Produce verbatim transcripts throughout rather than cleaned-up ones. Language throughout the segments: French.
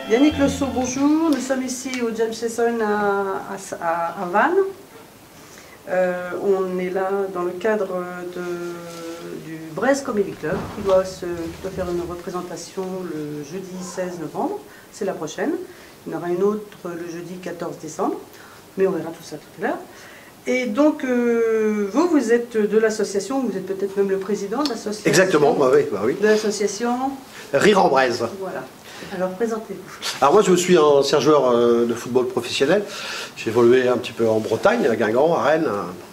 Yannick Lesso, bonjour. Nous sommes ici au Jam Session à, à, à Vannes. Euh, on est là dans le cadre de, du Brest Comedy Club qui doit, se, qui doit faire une représentation le jeudi seize novembre. C'est la prochaine. Il y en aura une autre le jeudi quatorze décembre. Mais on verra tout ça tout à l'heure. Et donc, euh, vous, vous êtes de l'association, vous êtes peut-être même le président de l'association. Exactement, bah oui, bah oui. De l'association Rire en Braise. Voilà. Alors, présentez-vous. Alors moi, je suis un ancien joueur euh, de football professionnel. J'ai évolué un petit peu en Bretagne, à Guingamp, à Rennes,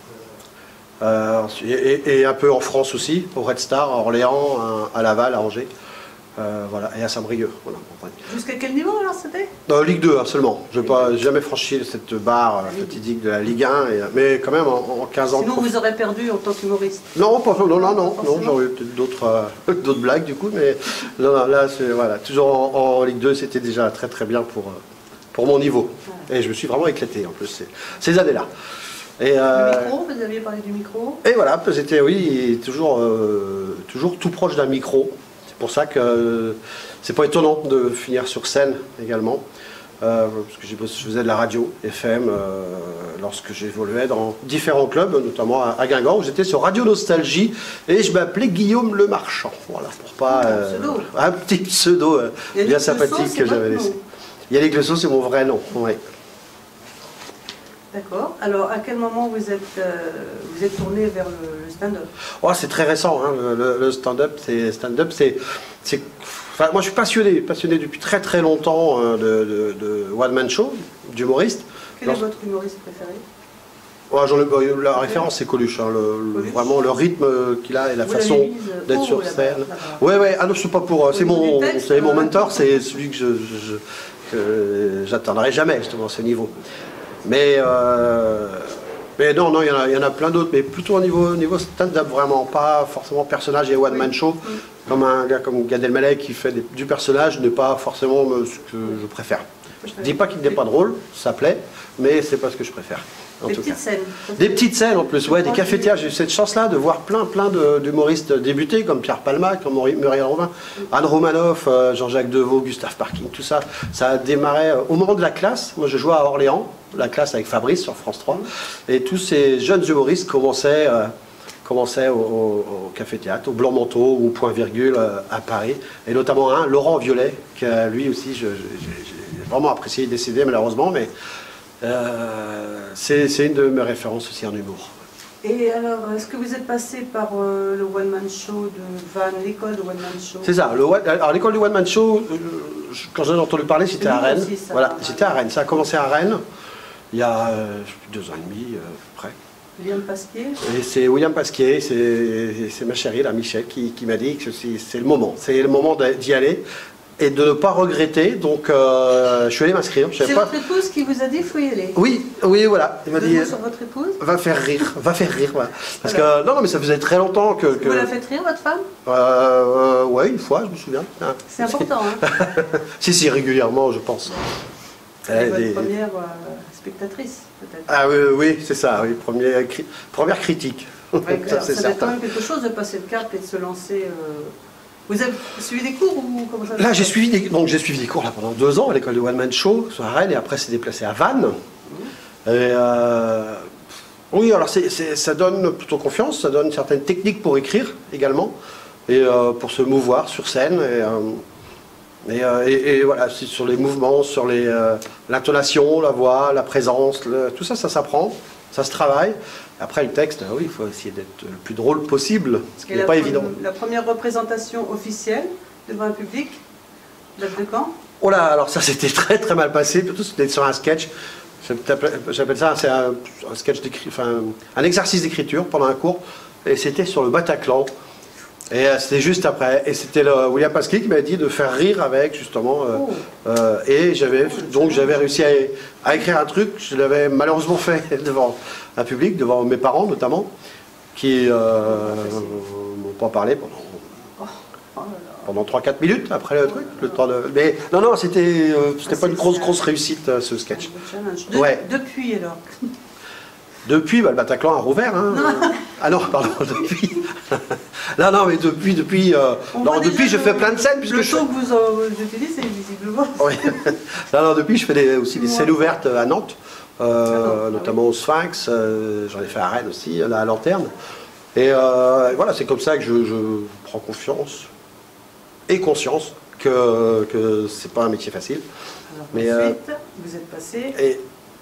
euh, et, et un peu en France aussi, au Red Star, à Orléans, à, à Laval, à Angers. Euh, voilà, et à Saint-Brieuc. Voilà. Jusqu'à quel niveau alors c'était? Dans Ligue deux hein, seulement. Je n'ai pas jamais franchi cette barre euh, fatidique de la Ligue un, et, mais quand même en, en quinze ans. Sinon vous aurez perdu en tant qu'humoriste? Non, pas, non, non, non, non j'aurais eu peut-être d'autres euh, d'autres blagues du coup, mais non, non, là, voilà, toujours en, en Ligue deux, c'était déjà très très bien pour, pour mon niveau. Ouais. Et je me suis vraiment éclaté en plus ces, ces années-là. Et, euh, le micro, vous aviez parlé du micro? Et voilà, c'était oui, toujours, euh, toujours tout proche d'un micro. C'est pour ça que c'est pas étonnant de finir sur scène également, euh, parce que je faisais de la radio F M euh, lorsque j'évoluais dans différents clubs, notamment à, à Guingamp, où j'étais sur Radio Nostalgie et je m'appelais Guillaume Le Marchand. Voilà, pour pas euh, un petit pseudo euh, bien sympathique que j'avais laissé. Yannick Lesso, c'est mon vrai nom. Ouais. D'accord. Alors, à quel moment vous êtes, euh, vous êtes tourné vers le, le stand-up? Oh, c'est très récent, hein, le, le stand-up. C'est stand-up, c'est, enfin, moi, je suis passionné, passionné depuis très très longtemps euh, de, de, de one-man show, d'humoriste. Quel est votre humoriste préféré? Oh, la référence, c'est Coluche, hein, le, Coluche. Vraiment le rythme qu'il a et la vous façon d'être sur scène. Ouais, ouais. Ah non, c'est pas pour. C'est mon, textes, mon mentor, c'est celui que je, je, que j'atteindrai jamais justement ce niveau. Mais, euh, mais non, non, il y en a, il y en a plein d'autres, mais plutôt au niveau, niveau stand-up, vraiment, pas forcément personnage et one-man oui. show, oui. comme un gars comme Gad Elmaleh qui fait des, du personnage n'est pas forcément ce que je préfère. Je ne dis pas qu'il n'est pas drôle, ça plaît, mais c'est pas ce que je préfère. En des tout petites cas. scènes. Des petites scènes en plus, ouais, des cafés-théâtres. J'ai eu cette chance-là de voir plein, plein d'humoristes débuter, comme Pierre Palmade, comme Muriel Robin, Anne Romanoff, euh, Jean-Jacques Deveau, Gustave Parking, tout ça. Ça a démarré euh, au moment de la classe. Moi, je jouais à Orléans, la classe avec Fabrice sur France trois, et tous ces jeunes humoristes commençaient, euh, commençaient au, au, au café-théâtre, au Blanc-Manteau ou au Point Virgule euh, à Paris, et notamment un, Laurent Violet, que lui aussi, j'ai vraiment apprécié, il est décédé malheureusement, mais Euh, c'est une de mes références aussi en humour. Et alors, est-ce que vous êtes passé par euh, le One Man Show de Vannes, l'école de One Man Show? C'est ça. L'école du One Man Show, euh, quand j'en ai entendu parler, c'était à Rennes. Aussi, ça, voilà, j'étais à Rennes. Ça a commencé à Rennes il y a euh, deux ans et demi, euh, à peu près. William Pasquier. Et c'est William Pasquier, c'est ma chérie, là, Michel, qui, qui m'a dit que c'est le moment. C'est le moment d'y aller. Et de ne pas regretter, donc euh, je suis allé m'inscrire. C'est votre épouse qui vous a dit qu'il faut y aller? Oui, oui, voilà. Il m'a dit. Sur votre épouse? Va faire rire, va faire rire, voilà. Parce alors, que non, non, mais ça faisait très longtemps que. que... Vous la faites rire, votre femme? euh, euh, Ouais, une fois, je me souviens. Ah. C'est important, hein? Si, si, régulièrement, je pense. C'est votre des... première euh, spectatrice, peut-être? Ah oui, oui, c'est ça, oui, première, cri... première critique. Ouais, ça ça doit être quand même quelque chose de passer le cap et de se lancer. Euh... Vous avez suivi des cours ou comment ça? Là, j'ai suivi des, donc j'ai suivi des cours là pendant deux ans à l'école de One Man Show sur Rennes et après c'est déplacé à Vannes. Mmh. Et euh, oui, alors c'est, c'est, ça donne plutôt confiance, ça donne certaines techniques pour écrire également et euh, pour se mouvoir sur scène et, euh, et, euh, et, et voilà, sur les mouvements, sur les euh, l'intonation, la voix, la présence, le, tout ça, ça s'apprend, ça se travaille. Après, le texte, oui, il faut essayer d'être le plus drôle possible, ce qui n'est pas évident. La première représentation officielle devant un public, date de quand? Oh là, alors ça s'était très très mal passé, plutôt c'était sur un sketch. J'appelle ça c'est un, un sketch d'écrit, enfin un exercice d'écriture pendant un cours, et c'était sur le Bataclan. Et euh, c'était juste après, et c'était William Pasquier qui m'a dit de faire rire avec justement, euh, oh. euh, et j'avais donc j'avais réussi à, à écrire un truc. Je l'avais malheureusement fait devant un public, devant mes parents notamment, qui euh, m'ont pas parlé pendant oh. Oh pendant trois quatre minutes après le truc, le temps de. Mais non non, c'était euh, c'était ah, pas une grosse grosse réussite euh, ce sketch. De, ouais. Depuis alors. Depuis, bah, le Bataclan a rouvert. Hein. Ah non, pardon, depuis. Non, non, mais depuis, depuis, euh, non, depuis je le, fais plein de scènes. Puisque le je ton que vous en utilisez, visiblement. Oui. Non, non, depuis je fais des, aussi des scènes ouvertes à Nantes, euh, notamment au Sphinx, euh, j'en ai fait à Rennes aussi, là, à Lanterne. Et euh, voilà, c'est comme ça que je, je prends confiance et conscience que, que c'est pas un métier facile. Alors, mais, ensuite, euh, vous êtes passé... Et,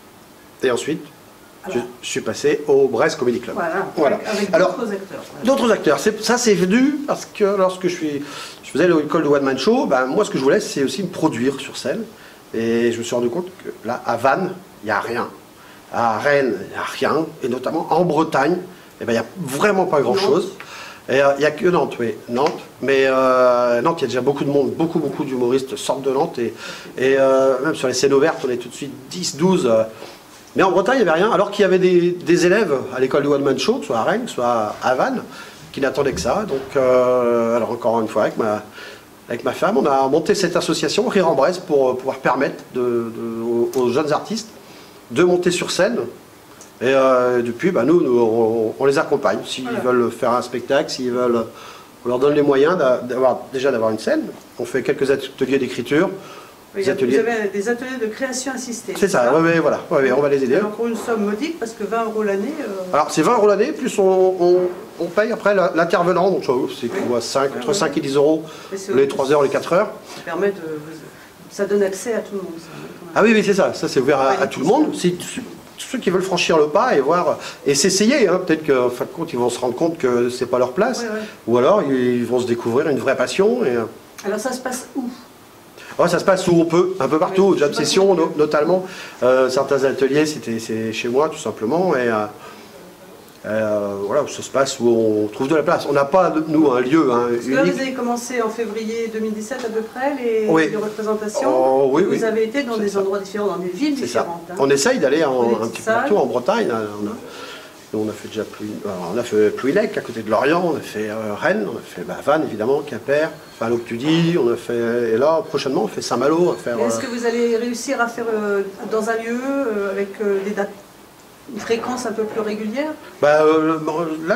et ensuite, je, je suis passé au Brest Comedy Club. Voilà, voilà. avec d'autres acteurs. Voilà. D'autres acteurs. Ça, c'est venu parce que lorsque je, suis, je faisais l'école de One Man Show, ben, moi, ce que je voulais, c'est aussi me produire sur scène. Et je me suis rendu compte que là, à Vannes, il n'y a rien. À Rennes, il n'y a rien. Et notamment en Bretagne, eh ben, il n'y a vraiment pas grand-chose. Il n'y a que Nantes, oui, Nantes. Mais euh, Nantes, il y a déjà beaucoup de monde, beaucoup, beaucoup d'humoristes sortent de Nantes. Et, et euh, même sur les scènes ouvertes, on est tout de suite dix, douze. Euh, mais en Bretagne, il n'y avait rien. Alors qu'il y avait des, des élèves à l'école du One Man Show, soit à Rennes, soit à Vannes, qui n'attendaient que ça. Donc, euh, alors encore une fois, avec ma, avec ma femme, on a monté cette association Rire en Brest pour pouvoir permettre de, de, aux, aux jeunes artistes de monter sur scène. Et euh, depuis, bah, nous, nous on, on les accompagne. S'ils voilà. veulent faire un spectacle, s'ils veulent, on leur donne les moyens d'avoir, déjà d'avoir une scène. On fait quelques ateliers d'écriture. Oui, ateliers... Vous avez des ateliers de création assistée. C'est ça, oui, voilà, ouais, ouais, on va les aider. Alors pour une somme modique, parce que vingt euros l'année... Euh... Alors c'est vingt euros l'année, plus on, on, on paye après l'intervenant, donc c'est oui. cinq, entre cinq et dix euros les trois heures, les quatre heures. Ça permet de... Ça donne accès à tout le monde. Ça, ah oui, oui, c'est ça, ça c'est ouvert à, à tout le monde. C'est ceux qui veulent franchir le pas et voir, et s'essayer, hein. Peut-être qu'en fin de compte, ils vont se rendre compte que c'est pas leur place, oui, oui. Ou alors ils vont se découvrir une vraie passion. Et... Alors ça se passe où? Oh, ça se passe où on peut, un peu partout, oui, Jam Session no, notamment. Euh, certains ateliers, c'était chez moi tout simplement. Et euh, euh, voilà, ça se passe où on trouve de la place. On n'a pas, nous, un lieu hein, Parce que là, vous avez commencé en février deux mille dix-sept à peu près, les, oui. les représentations. Oh, oui, vous oui. avez été dans des endroits différents, dans des villes différentes. Hein. On essaye d'aller un petit peu partout en Bretagne. On a, on a fait déjà Plouy, on a fait Plouylec à côté de Lorient, on a fait euh, Rennes, on a fait bah, Vannes évidemment, Quimper, Fallo que tu dis, on a fait, et là prochainement on fait Saint-Malo. Est-ce euh... que vous allez réussir à faire euh, dans un lieu euh, avec euh, des dates, une fréquence un peu plus régulière? Bah, euh, là,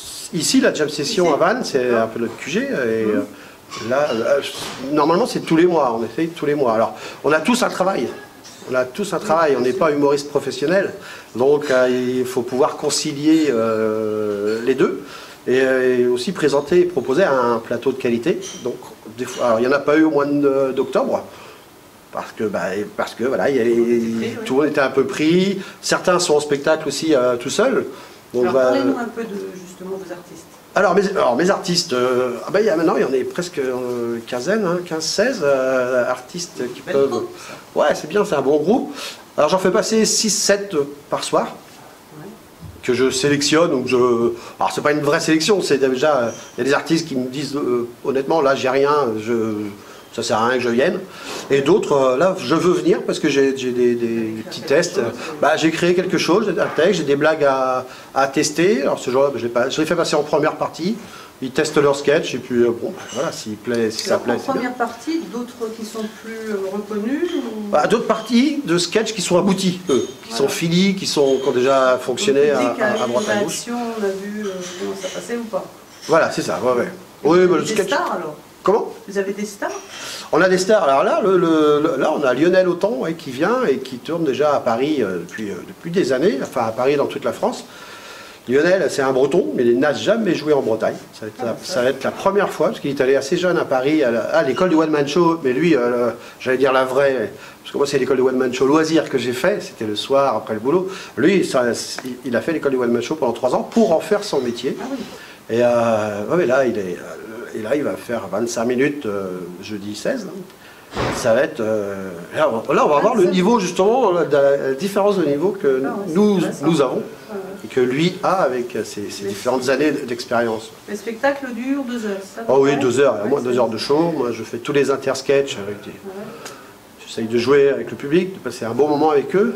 ici la Jam Session ici à Vannes, c'est un peu notre Q G, et mmh. là, là, normalement c'est tous les mois, on essaye tous les mois. Alors on a tous un travail. On a tous un travail, on n'est pas humoriste professionnel, donc euh, il faut pouvoir concilier euh, les deux et, et aussi présenter et proposer un plateau de qualité. Donc, des fois, alors, il n'y en a pas eu au mois d'octobre, parce que, bah, parce que voilà, il y a, il, tout le monde était un peu pris, certains sont en spectacle aussi euh, tout seuls. Donc, alors, parlez-nous un peu de justement vos artistes. Alors mes, alors mes artistes, euh, ah ben, il y a, maintenant il y en a presque une quinzaine, hein, quinze seize euh, artistes qui Belle peuvent... Groupe, ouais, c'est bien, c'est un bon groupe. Alors j'en fais passer six sept par soir, ouais. Que je sélectionne. Donc je... Alors c'est pas une vraie sélection, c'est déjà... Il y a des artistes qui me disent, euh, honnêtement, là j'ai rien, je... ça sert à rien que je vienne. Et d'autres, euh, là je veux venir parce que j'ai des, des, des petits tests. Bah, j'ai créé quelque chose, un texte, j'ai des blagues à, à tester. Alors ce jour-là, je l'ai fait passer en première partie. Ils testent leur sketch et puis euh, bon, voilà, s'il plaît, si ça plaît. En première partie, d'autres qui sont plus euh, reconnus ou... bah, d'autres parties de sketch qui sont aboutis, eux, qui voilà. sont finis, qui, sont, qui ont déjà fonctionné à, à, à droite à gauche. On a vu euh, comment ça passait ou pas? Voilà, c'est ça, ouais, ouais. Oui, bah, le sketch. Des stars alors? Comment? Vous avez des stars? On a des stars. Alors là, le, le, là on a Lionel Autant ouais, qui vient et qui tourne déjà à Paris euh, depuis, euh, depuis des années, enfin à Paris dans toute la France. Lionel, c'est un breton, mais il n'a jamais joué en Bretagne. Ça va, être la, ça va être la première fois, parce qu'il est allé assez jeune à Paris, à l'école du One Man Show, mais lui, euh, j'allais dire la vraie, parce que moi c'est l'école du One Man Show loisir que j'ai fait, c'était le soir après le boulot. Lui, ça, il a fait l'école du One Man Show pendant trois ans pour en faire son métier. Ah oui. Et euh, ouais, mais là, il est, et là, il va faire vingt-cinq minutes euh, jeudi seize. Là. Ça va être... Euh, là, on, là, on va voir le niveau, justement, la, la différence de niveau que ah, ouais, nous, nous avons. Et que lui a avec ses, ses différentes années d'expérience. Le spectacle dure deux heures, ça? Oh oui, deux heures, ouais, moins deux heures de show. Moi, je fais tous les intersketchs avec des... Ouais. J'essaye de jouer avec le public, de passer un bon moment avec eux.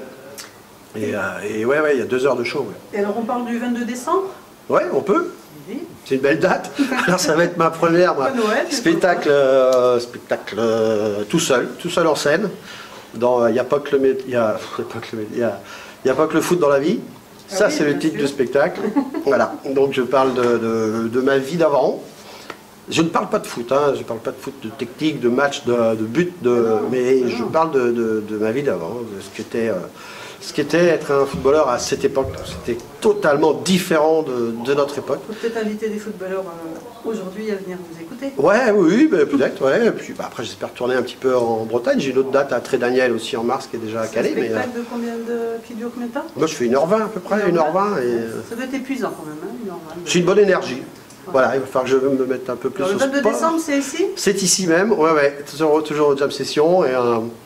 Et, euh, et ouais, ouais, il y a deux heures de show. Ouais. Et alors, on parle du vingt-deux décembre? Ouais, on peut. Oui. C'est une belle date. Alors, ça va être ma première moi, Noël, spectacle, euh, spectacle euh, tout seul, tout seul en scène. Il n'y a pas que le, il y a, il y a, il y a pas que le foot dans la vie. Ça, oui, c'est le bien titre sûr. du spectacle. Voilà. Donc, je parle de, de- de ma vie d'avant. Je ne parle pas de foot, hein. Je ne parle pas de foot, de technique, de match, de, de but, de, Non, mais non. je parle de, de- de ma vie d'avant, de ce qu'était euh, ce qu'était être un footballeur à cette époque. C'était totalement différent de, de notre époque. Il faut peut-être inviter des footballeurs euh, aujourd'hui à venir vous écouter. Ouais, oui, oui, ben, peut-être, ouais. Et puis bah, après, j'espère tourner un petit peu en Bretagne. J'ai une autre date à Trédaniel aussi en mars qui est déjà C'est un calée. Mais euh, spectacle de combien de... qui dure combien de temps? moi, je fais une heure vingt à peu près, une heure vingt. Et euh, Ça doit être épuisant quand même, hein, une heure vingt. j'ai une bonne énergie. Voilà, il va falloir que je me mette un peu plus Alors, le au vingt-deux sport. décembre, c'est ici? C'est ici même, ouais, ouais, toujours, toujours au Jam Session. Et, euh,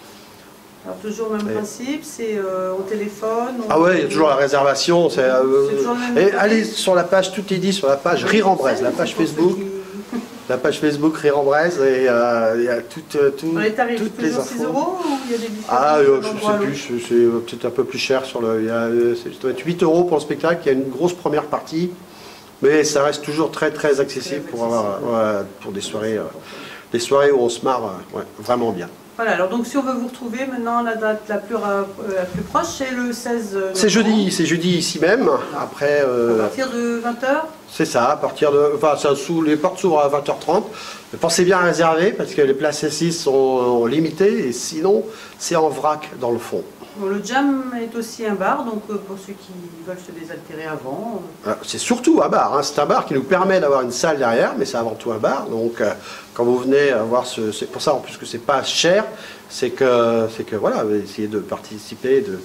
Alors toujours le même Et- principe, c'est euh, au téléphone. on- ah ouais, il y a toujours la réservation. C'est, euh, C'est toujours le même et côté. allez sur la page, tout est dit sur la page Rire en Braise, la page Pour ceux Facebook, qui- la page Facebook Rire en Braise, et euh, il y a tout, euh, tout- Dans les tarifs, toutes les toujours six infos. euros ou il y a des différences Ah, euh, d'un je endroit à sais l'autre? plus, c'est c'est, euh, peut-être un peu plus cher sur le. Il y a, euh, c'est- ça doit être huit euros pour le spectacle, il y a une grosse première partie, mais ça reste toujours très très accessible Très pour avoir ouais, pour des soirées, euh, des soirées où on se marre euh, ouais, vraiment bien. Voilà, alors donc si on veut vous retrouver, maintenant la date la plus, ra- euh, la plus proche, c'est le seize novembre. C'est jeudi, c'est jeudi ici même. Après, À euh, partir de vingt heures. c'est ça, à partir de. Enfin, ça, sous, les portes s'ouvrent à vingt heures trente. Mais pensez bien à réserver parce que les places assises sont limitées et sinon, c'est en vrac dans le fond. Bon, le Jam est aussi un bar, donc euh, pour ceux qui veulent se désaltérer avant. Euh, C'est surtout un bar, hein. C'est un bar qui nous permet d'avoir une salle derrière, mais c'est avant tout un bar. Donc, euh, quand vous venez euh, voir ce. C'est pour ça en plus que c'est pas cher, c'est que, c'est que voilà, essayez de participer de,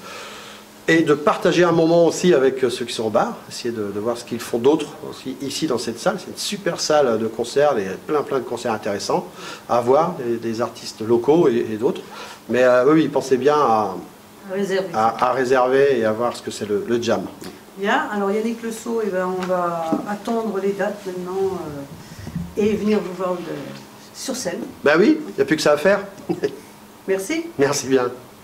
et de partager un moment aussi avec euh, ceux qui sont au bar, essayer de, de voir ce qu'ils font d'autres aussi ici dans cette salle. C'est une super salle de concert, il y a plein plein de concerts intéressants à voir, des, des artistes locaux et, et d'autres. Mais euh, oui, pensez bien à, Réservé. à, à réserver et à voir ce que c'est le, le jam. Bien, alors Yannick Le Sceau, eh ben, on va attendre les dates maintenant euh, et venir vous voir de- sur scène. Ben oui, il n'y a plus que ça à faire. Merci. Merci bien.